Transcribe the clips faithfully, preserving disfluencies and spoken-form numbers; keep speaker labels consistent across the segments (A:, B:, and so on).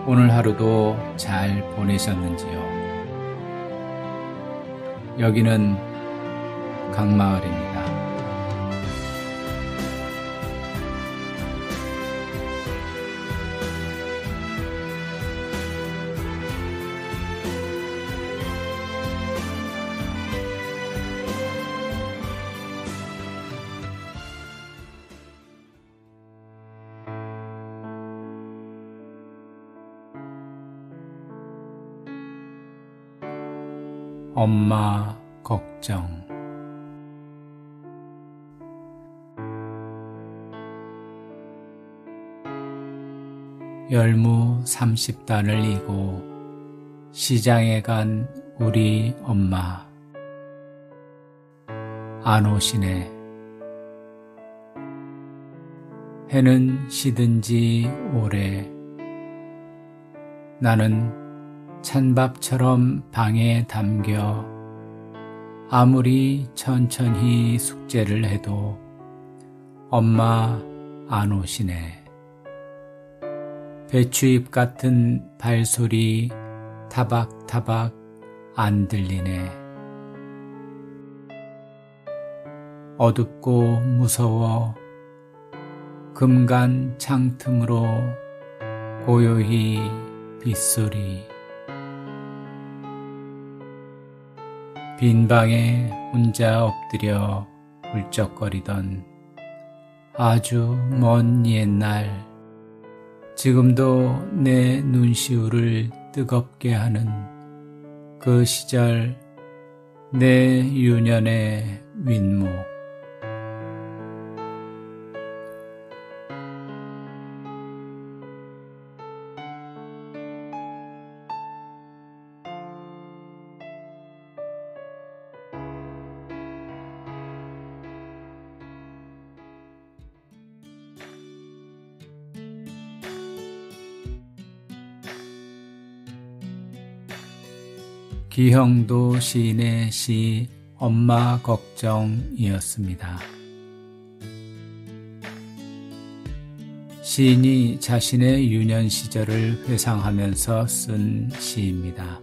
A: 오늘 하루도 잘 보내셨는지요? 여기는 강마을입니다. 엄마 걱정. 열무 삼십 단을 이고 시장에 간 우리 엄마. 안 오시네. 해는 시든 지 오래. 나는 찬밥처럼 방에 담겨 아무리 천천히 숙제를 해도 엄마 안 오시네. 배추잎 같은 발소리 타박타박 안 들리네. 어둡고 무서워 금간 창틈으로 고요히 빗소리. 빈 방에 혼자 엎드려 울적거리던 아주 먼 옛날, 지금도 내 눈시울을 뜨겁게 하는 그 시절, 내 유년의 윗목. 기형도 시인의 시 엄마 걱정이었습니다. 시인이 자신의 유년 시절을 회상하면서 쓴 시입니다.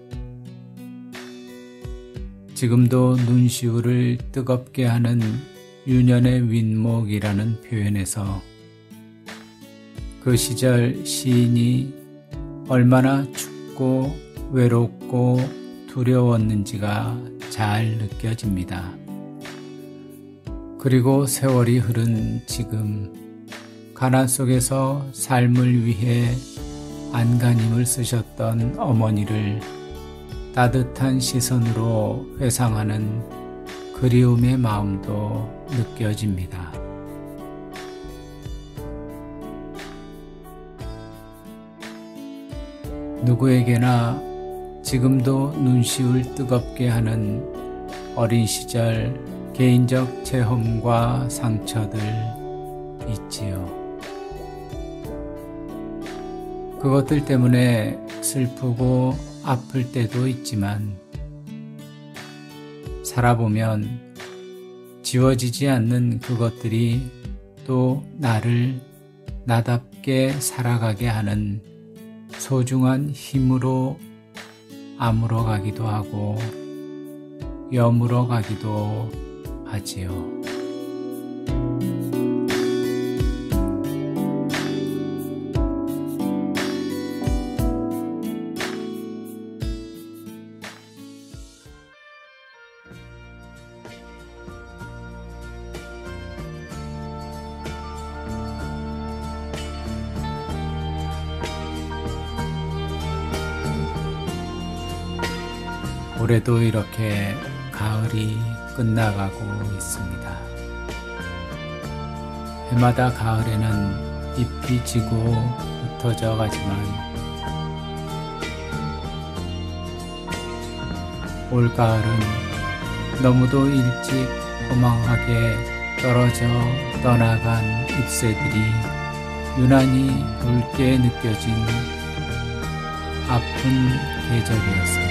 A: 지금도 눈시울을 뜨겁게 하는 유년의 윗목이라는 표현에서 그 시절 시인이 얼마나 춥고 외롭고 두려웠는지가 잘 느껴집니다. 그리고 세월이 흐른 지금, 가난 속에서 삶을 위해 안간힘을 쓰셨던 어머니를 따뜻한 시선으로 회상하는 그리움의 마음도 느껴집니다. 누구에게나 지금도 눈시울 뜨겁게 하는 어린 시절 개인적 체험과 상처들 있지요. 그것들 때문에 슬프고 아플 때도 있지만 살아보면 지워지지 않는 그것들이 또 나를 나답게 살아가게 하는 소중한 힘으로 아물어 가기도 하고 여물어 가기도 하지요. 올해도 이렇게 가을이 끝나가고 있습니다. 해마다 가을에는 잎이 지고 흩어져 가지만 올가을은 너무도 일찍 허망하게 떨어져 떠나간 잎새들이 유난히 굵게 느껴진 아픈 계절이었습니다.